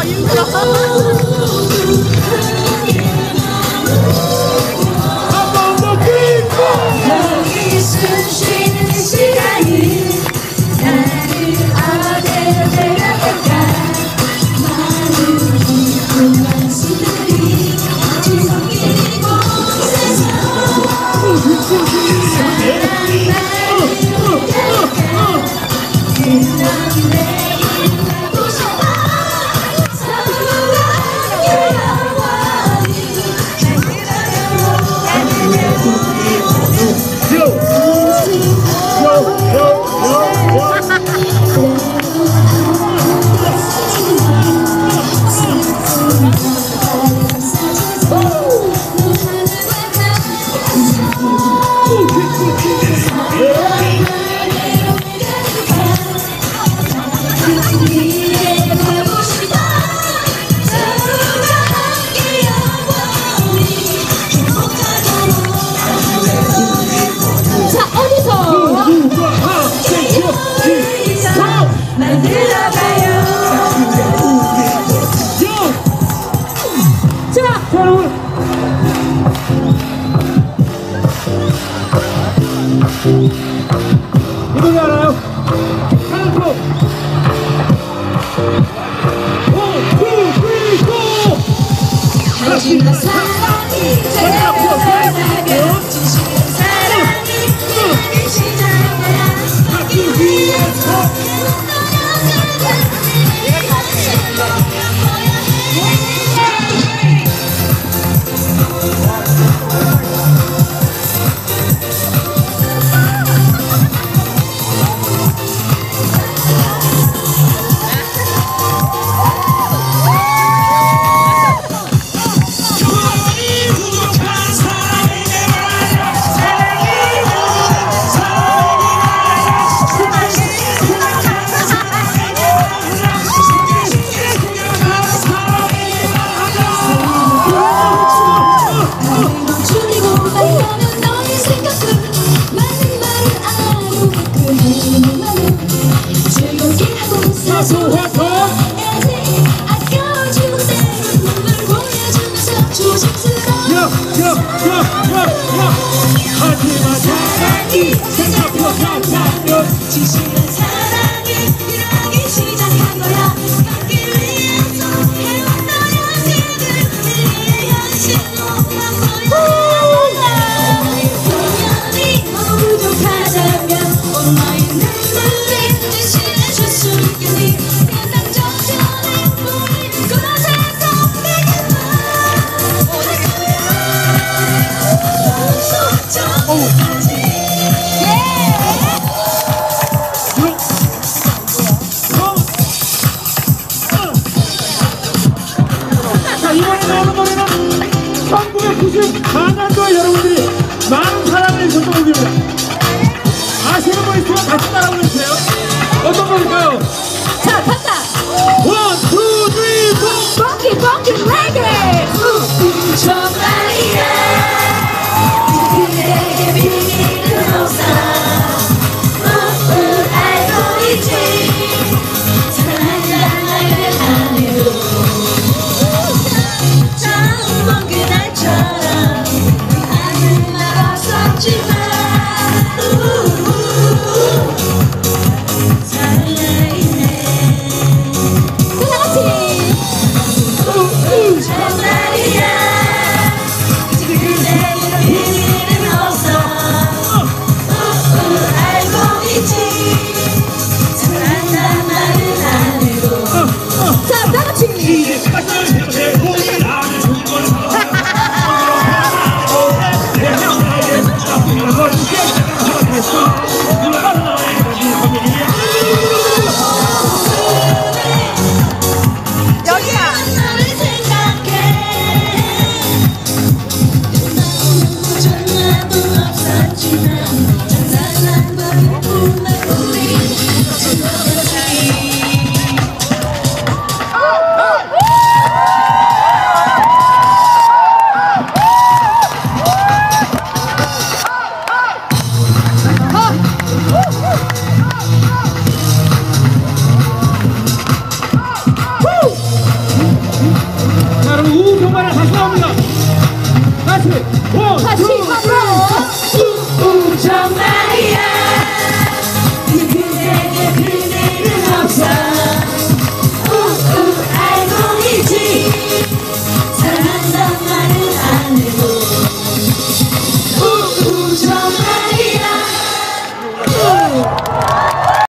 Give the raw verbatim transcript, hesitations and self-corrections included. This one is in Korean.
여기 숨쉬는 시간이 나를 어디로 데려갈까. 많은 궁금한 수들이 뒤섞인 곳에서 사랑이 나를 데려가. 그런 내일 가고 싶어. 이거 알아요? 하나 하지만 사랑이 되어가면 진실한 사랑이 여기 시작이야. 하기 위해서 하지만 사랑이 생각보다 진실한 사랑이 일어나기 시작한 거야. 갖기 위해서 해왔던 현실들 우리의 현실로 바꿔야. 소년이 너무 부족하다면 엄마의 눈물이 대신해줄 수 있겠니. 세상 정신이 보이는 곳에서 내게만 자, 이번에 나오는 노래는 천구백구십사 년도에 여러분들이 많은 사랑을 줬던 곡입니다. 아시는 분 있으면 같이 따라 부르세요. 어떤 곡일까요? 자, 간다. 원, 투, 쓰리, 포. 펑키 펑키 레게. 정말이야. 그대에게 비밀은 없어. 우 알고 있지. 사랑한다는 말을 안 해도 처음 본 그날처럼 아는 말 없었지만 설레이네. 다같이. 정말이야. 그대에게 비밀은 없어. 우 알고 있지. 사랑한다는 말은 안 해도 자, 다같이. 여기야. 너를 생각해. 전화도 없었지만 장난한 밤을 꿈에 우리 지나갔지. 같이 원, 같이 투, 한번 쓰리. 우정아